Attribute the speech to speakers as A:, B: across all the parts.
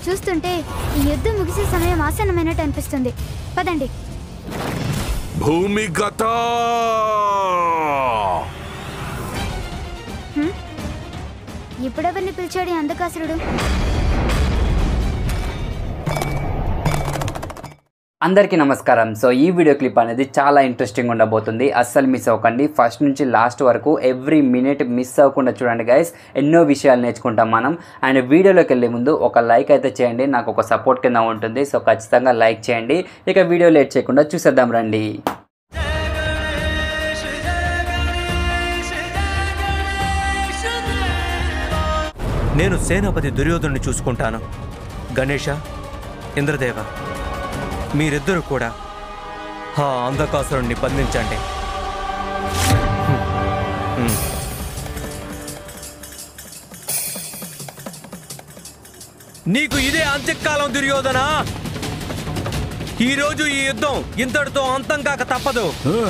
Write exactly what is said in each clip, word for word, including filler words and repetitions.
A: చూస్తుంటే ఈ యుద్ధం ముగిసే సమయం ఆసన్నమైనట్టు అనిపిస్తుంది. పదండి.
B: భూమిగత
A: ఇప్పుడెవరిని పిలిచాడు అంధకాసురుడు?
C: అందరికీ నమస్కారం. సో ఈ వీడియో క్లిప్ అనేది చాలా ఇంట్రెస్టింగ్ ఉండబోతుంది, అస్సలు మిస్ అవ్వకండి. ఫస్ట్ నుంచి లాస్ట్ వరకు ఎవ్రీ మినిట్ మిస్ అవ్వకుండా చూడండి గైస్. ఎన్నో విషయాలు నేర్చుకుంటాం మనం. అండ్ వీడియోలోకి వెళ్ళే ముందు ఒక లైక్ అయితే చేయండి, నాకు ఒక సపోర్ట్ కింద ఉంటుంది. సో ఖచ్చితంగా లైక్ చేయండి. ఇక వీడియో లేట్ చేయకుండా చూసేద్దాం రండి.
D: నేను సేనాపతి దుర్యోధనుని చూసుకుంటాను. గణేష, ఇంద్రదేవ, మీరిద్దరూ కూడా ఆ అంధకాసురుణ్ణి బంధించండి. నీకు ఇదే అంత్యకాలం దుర్యోధన. ఈరోజు ఈ యుద్ధం ఇంతటితో అంతం కాక తప్పదు.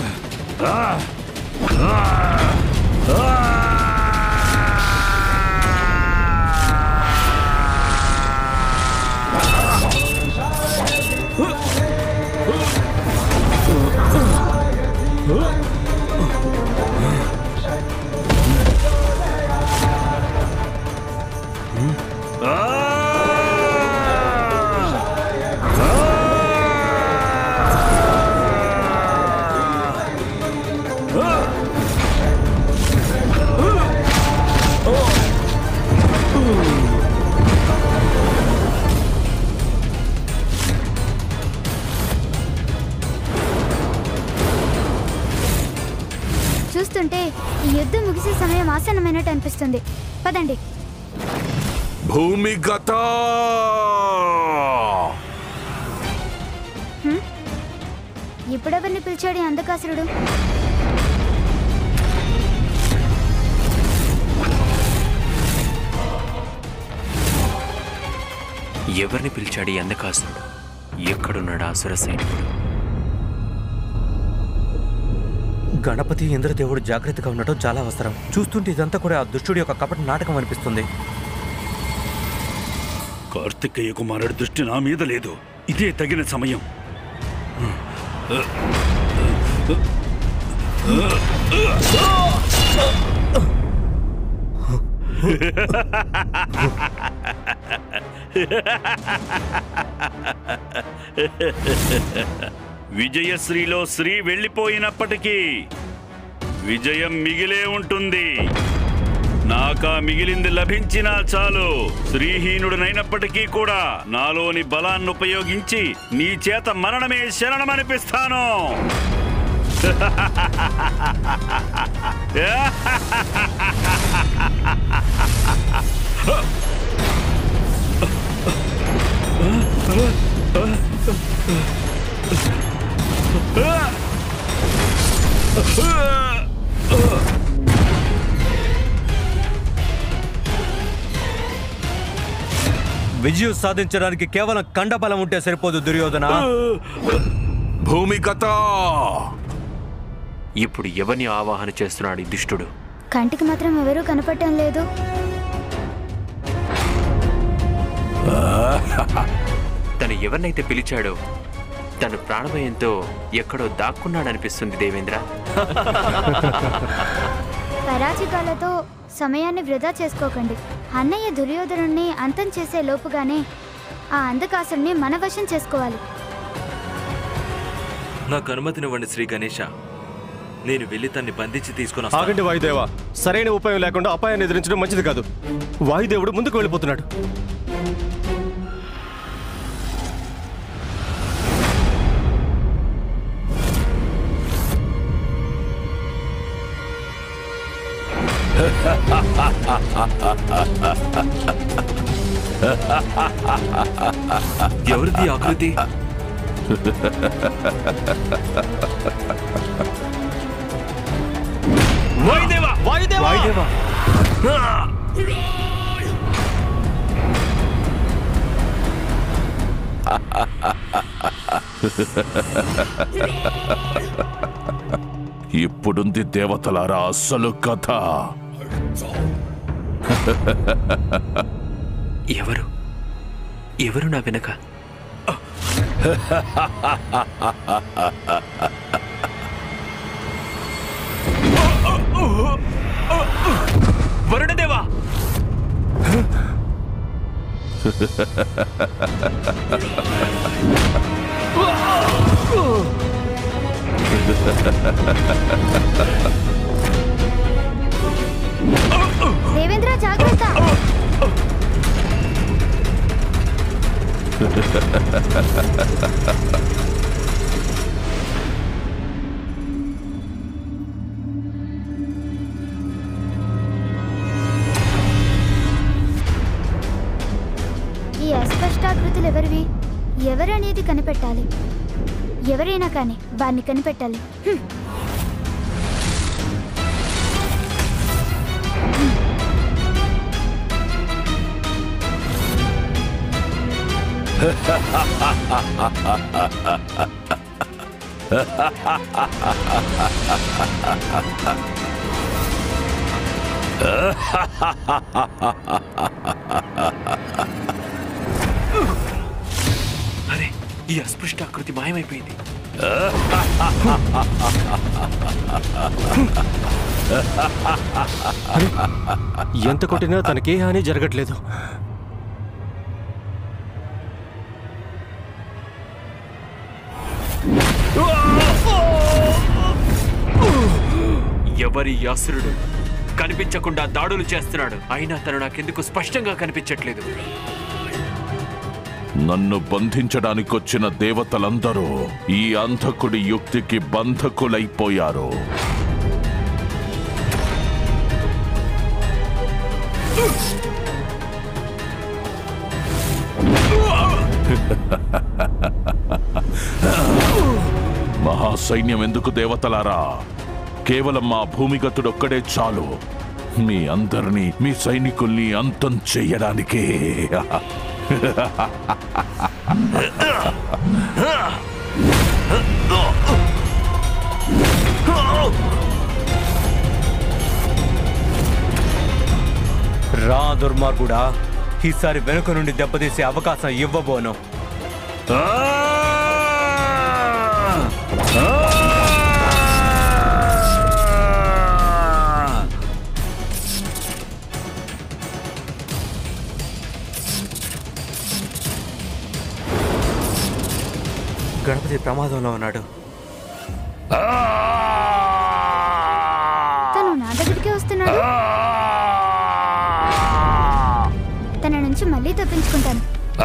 A: చూస్తుంటే ఈ యుద్ధం ముగిసే సమయం ఆసన్నమైనట్టు అనిపిస్తుంది. పదండి.
B: భూమిగత
A: ఇప్పుడెవరిని పిలిచాడు అంధకాసురుడు?
E: ఎవరిని పిలిచాడు ఈ అంధకాసురుడు? ఎక్కడున్నాడు అసుర సైనికుడు?
D: గణపతి ఇంద్రదేవుడు జాగ్రత్తగా ఉండటం చాలా అవసరం. చూస్తుంటే ఇదంతా కూడా ఆ దుష్టుడి యొక్క కపట నాటకం అనిపిస్తుంది.
F: కార్తికేయ కుమారుడి దృష్టి నా మీద లేదు. ఇదే తగిన సమయం. విజయశ్రీలో శ్రీ వెళ్ళిపోయినప్పటికీ విజయం మిగిలే ఉంటుంది. నాకా మిగిలింది లభించినా చాలు. శ్రీహీనుడినైనప్పటికీ కూడా నాలోని బలాన్ని ఉపయోగించి నీ చేత మరణమే శరణమనిపిస్తాను.
D: విజయం సాధించడానికి కేవలం కండబలం ఉంటే సరిపోదు దుర్యోధన.
B: భూమిగత
E: ఇప్పుడు ఎవరిని ఆవాహన చేస్తున్నాడు ఈ దుష్టుడు?
A: కంటికి మాత్రం ఎవరూ కనపడటం లేదు.
E: తను ఎవరినైతే పిలిచాడో తను ప్రాణభయంతో ఎక్కడో దాక్కున్నాడనిపిస్తుంది దేవేంద్ర.
A: పరాజికాలతో సమయాన్ని వృధా చేసుకోకండి. అన్నయ్య దుర్యోధనుణ్ణి అంతం చేసే లోపుగానే ఆ అంధకాసురుణ్ణి మన వశం చేసుకోవాలి.
G: నాకు అనుమతినివ్వండి శ్రీ గణేష. నేను వెళ్ళి తన్ని బంధించి తీసుకుని.
H: ఆగండి వాయుదేవ, సరైన ఉపాయం లేకుండా అపాయాన్ని ఎదిరించడం మంచిది కాదు. వాయుదేవుడు ముందుకు వెళ్ళిపోతున్నాడు.
G: ఎవరిది ఆకృతి?
H: వాయుదేవా, వాయుదేవా, వాయుదేవా.
B: ఇప్పుడుంది దేవతలారా అసలు కథ.
E: ఎవరు ఎవరు నా వెనక? వరుణదేవా!
A: దేవేంద్ర జాగ్రత్త! ఈ అస్పష్టాకృతులు ఎవరివి? ఎవరనేది కనిపెట్టాలి. ఎవరైనా కానీ వారిని కనిపెట్టాలి. హ్మ్.
E: అరే, ఈ అస్పృష్టాకృతి మాయమైపోయింది.
H: ఎంత కొట్టినా తనకే హాని జరగట్లేదు.
E: ఎవరి అసురుడు కనిపించకుండా దాడులు చేస్తున్నాడు. అయినా తను నాకెందుకు స్పష్టంగా కనిపించట్లేదు.
B: నన్ను బంధించడానికొచ్చిన దేవతలందరూ ఈ అంధకుడి యుక్తికి బంధకులైపోయారు. మహాసైన్యం ఎందుకు దేవతలారా? కేవలం మా భూమిగతుడొక్కడే చాలు మీ అందరినీ, మీ సైనికుల్ని అంతం చెయ్యడానికే.
D: రా దుర్మార్గుడా, ఈసారి వెనుక నుండి దెబ్బతీసే అవకాశం ఇవ్వబోను. గణపతి ప్రమాదంలో ఉన్నాడు.
A: తను నా దగ్గరికి వస్తున్నాడు. తన నుంచి మళ్ళీ తప్పించుకుంటాను.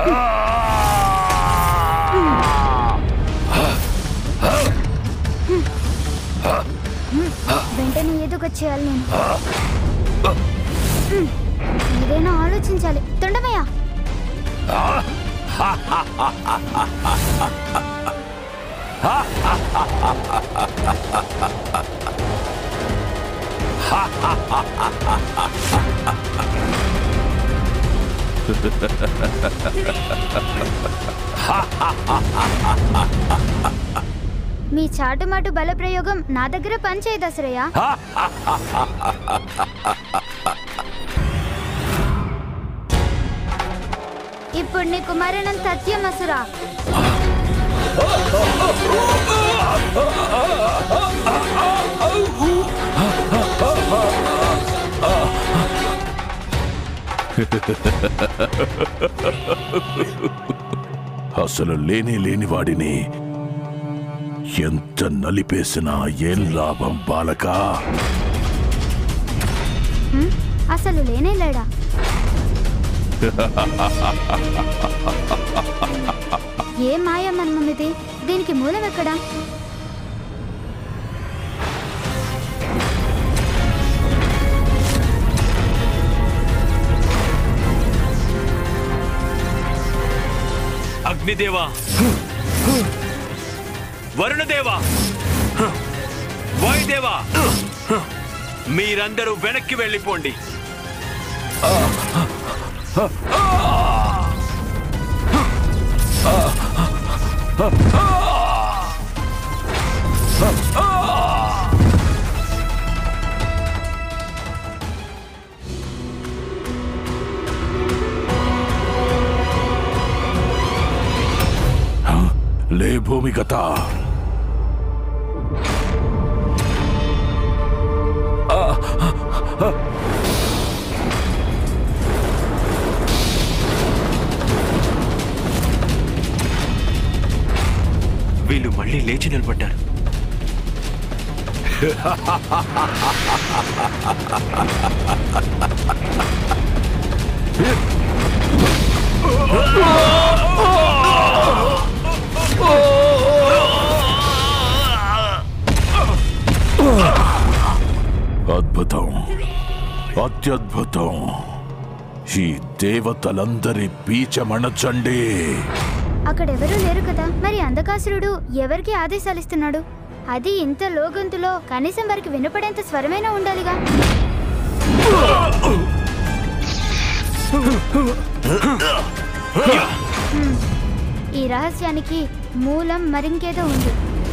A: వెంటనే ఏదో ఒకటి చేయాలి నేను. ఏదైనా ఆలోచించాలి. తొండమయ్య, మీ చాటుమాటు బల ప్రయోగం నా దగ్గర పనిచేయదు అసరయ్య. ఇప్పుడు నీకు మరణం సత్యం అసురా.
B: అసలు లేని లేని వాడిని ఎంత నలిపేసినా ఏం లాభం బాలక?
A: అసలు లేనే లేడా? ఏ మాయ మన్మమిది? దీనికి మూలం ఎక్కడా?
E: అగ్నిదేవా, వరుణదేవా, వాయుదేవా, మీరందరూ వెనక్కి వెళ్ళిపోండి.
B: లే భూమిగత.
E: వీళ్ళు మళ్ళీ లేచి నిలబడ్డారు.
B: అద్భుతం, అత్యద్భుతం. ఈ దేవతలందరి బీజమణచండి.
A: అక్కడెవరూ లేరు కదా, మరి అంధకాసురుడు ఎవరికి ఆదేశాలు ఇస్తున్నాడు? అది ఇంత లోగొంతులో కనీసం వారికి వినపడేంత స్వరమైనా ఉండాలిగా. ఈ రహస్యానికి మూలం మరింకేదో ఉంది.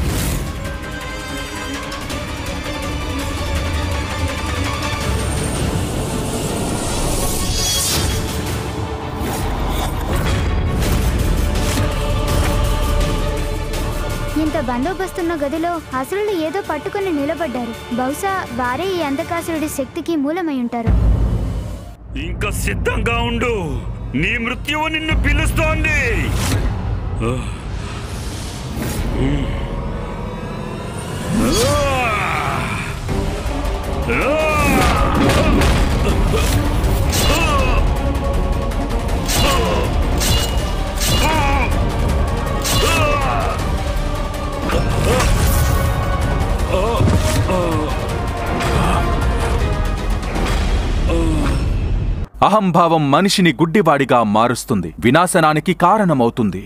A: ఇంత బందోబస్తున్న గదిలో అసురులు ఏదో పట్టుకుని నిలబడ్డారు. బహుశా వారే ఈ అంధకాసురుడి శక్తికి మూలమై ఉంటారు.
F: ఇంకా సిద్ధంగా ఉండు, నీ మృత్యువు నిన్ను పిలుస్తోంది.
I: అహంభావం మనిషిని గుడ్డివాడిగా మారుస్తుంది, వినాశనానికి కారణమవుతుంది.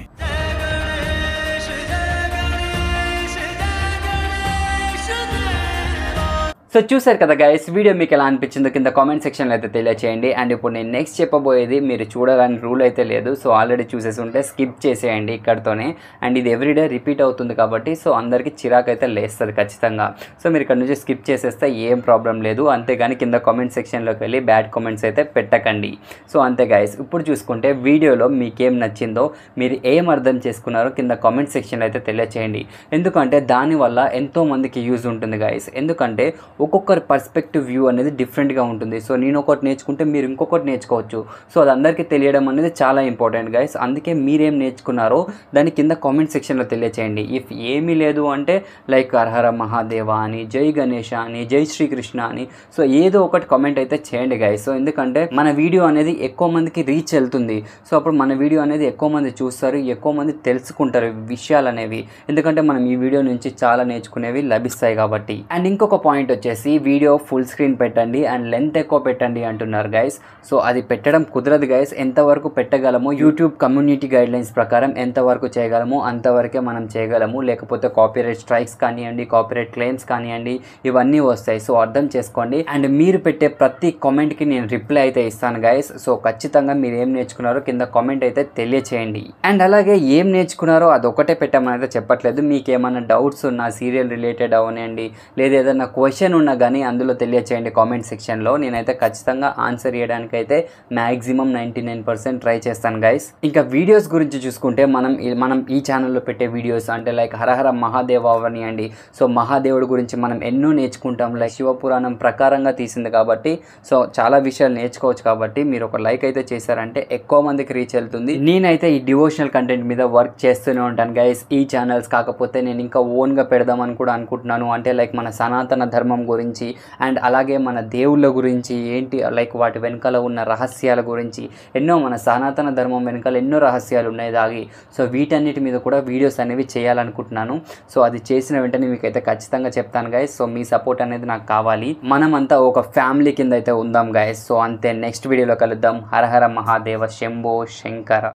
C: సో చూసారు కదా గైస్, వీడియో మీకు ఎలా అనిపించిందో కింద కామెంట్ సెక్షన్లో అయితే తెలియచేయండి. అండ్ ఇప్పుడు నేను నెక్స్ట్ చెప్పబోయేది మీరు చూడాలని రూల్ అయితే లేదు. సో ఆల్రెడీ చూసేసి ఉంటే స్కిప్ చేసేయండి ఇక్కడితోనే. అండ్ ఇది ఎవ్రీడే రిపీట్ అవుతుంది కాబట్టి సో అందరికీ చిరాకు అయితే లేస్తుంది ఖచ్చితంగా. సో మీరు ఇక్కడ నుంచి స్కిప్ చేసేస్తే ఏం ప్రాబ్లం లేదు. అంతేగాని కింద కామెంట్ సెక్షన్లోకి వెళ్ళి బ్యాడ్ కామెంట్స్ అయితే పెట్టకండి. సో అంతే గైస్, ఇప్పుడు చూసుకుంటే వీడియోలో మీకేం నచ్చిందో, మీరు ఏం అర్థం చేసుకున్నారో కింద కామెంట్ సెక్షన్లో అయితే తెలియచేయండి. ఎందుకంటే దానివల్ల ఎంతోమందికి యూజ్ ఉంటుంది గైస్. ఎందుకంటే ఒక్కొక్కరి పర్స్పెక్టివ్ వ్యూ అనేది డిఫరెంట్గా ఉంటుంది. సో నేను ఒకటి నేర్చుకుంటే మీరు ఇంకొకటి నేర్చుకోవచ్చు. సో అది అందరికీ తెలియడం అనేది చాలా ఇంపార్టెంట్ గైస్. అందుకే మీరేం నేర్చుకున్నారో దాని కింద కామెంట్ సెక్షన్లో తెలియచేయండి. ఇఫ్ ఏమీ లేదు అంటే లైక్ హరహర మహాదేవ అని, జై గణేష అని, జై శ్రీకృష్ణ అని, సో ఏదో ఒకటి కామెంట్ అయితే చేయండి గైస్. సో ఎందుకంటే మన వీడియో అనేది ఎక్కువ మందికి రీచ్ వెళ్తుంది. సో అప్పుడు మన వీడియో అనేది ఎక్కువ మంది చూస్తారు, ఎక్కువ మంది తెలుసుకుంటారు విషయాలు అనేవి. ఎందుకంటే మనం ఈ వీడియో నుంచి చాలా నేర్చుకునేవి లభిస్తాయి కాబట్టి. అండ్ ఇంకొక పాయింట్ వచ్చేసి వీడియో ఫుల్ స్క్రీన్ పెట్టండి అండ్ లెంత్ ఎక్కువ పెట్టండి అంటున్నారు గైస్. సో అది పెట్టడం కుదరదు గైస్. ఎంతవరకు పెట్టగలమో యూట్యూబ్ కమ్యూనిటీ గైడ్ లైన్స్ ప్రకారం ఎంతవరకు చేయగలమో అంతవరకే మనం చేయగలము. లేకపోతే కాపీరైట్ స్ట్రైక్స్ కానివ్వండి, కాపీరైట్ క్లెయిమ్స్ కానివ్వండి, ఇవన్నీ వస్తాయి. సో అర్థం చేసుకోండి. అండ్ మీరు పెట్టే ప్రతి కామెంట్కి నేను రిప్లై అయితే ఇస్తాను గైస్. సో ఖచ్చితంగా మీరు ఏం నేర్చుకున్నారో కింద కామెంట్ అయితే తెలియచేయండి. అండ్ అలాగే ఏం నేర్చుకున్నారో అదొకటే పెట్టమని అయితే చెప్పట్లేదు. మీకు ఏమైనా డౌట్స్ ఉన్నా సీరియల్ రిలేటెడ్ అవనండి, లేదా ఏదైనా క్వశ్చన్ ఉన్నా కానీ అందులో తెలియచేయండి కామెంట్ సెక్షన్లో. నేనైతే ఖచ్చితంగా ఆన్సర్ చేయడానికి అయితే maximum ninety nine percent try చేస్తాను గైస్. ఇంకా వీడియోస్ గురించి చూసుకుంటే మనం మనం ఈ ఛానల్లో పెట్టే వీడియోస్ అంటే లైక్ హరహర మహాదేవ అవనియండి. సో మహాదేవుడి గురించి మనం ఎన్నో నేర్చుకుంటాం. లైక్ శివపురాణం ప్రకారంగా తీసింది కాబట్టి సో చాలా విషయాలు నేర్చుకోవచ్చు. కాబట్టి మీరు ఒక లైక్ అయితే చేశారంటే ఎక్కువ మందికి రీచ్ వెళ్తుంది. నేనైతే ఈ డివోషనల్ కంటెంట్ మీద వర్క్ చేస్తూనే ఉంటాను గైస్. ఈ ఛానల్స్ కాకపోతే నేను ఇంకా ఓన్గా పెడదామని కూడా అనుకుంటున్నాను. అంటే లైక్ మన సనాతన ధర్మం గురించి అండ్ అలాగే మన దేవుళ్ళ గురించి ఏంటి లైక్ వాటి వెనకాల ఉన్న రహస్యాల గురించి ఎన్నో, మన సనాతన ధర్మం వెనకాల ఎన్నో రహస్యాలు ఉన్నాయి దాగి. సో వీటన్నిటి మీద కూడా వీడియోస్ అనేవి చేయాలనుకుంటున్నాను. సో అది చేసిన వెంటనే మీకైతే ఖచ్చితంగా చెప్తాను గైస్. సో మీ సపోర్ట్ అనేది నాకు కావాలి. మనమంతా ఒక ఫ్యామిలీ కింద అయితే ఉందాం గైస్. సో అంతే, నెక్స్ట్ వీడియోలో కలుద్దాం. హరహర మహాదేవ, శంభో శంకర.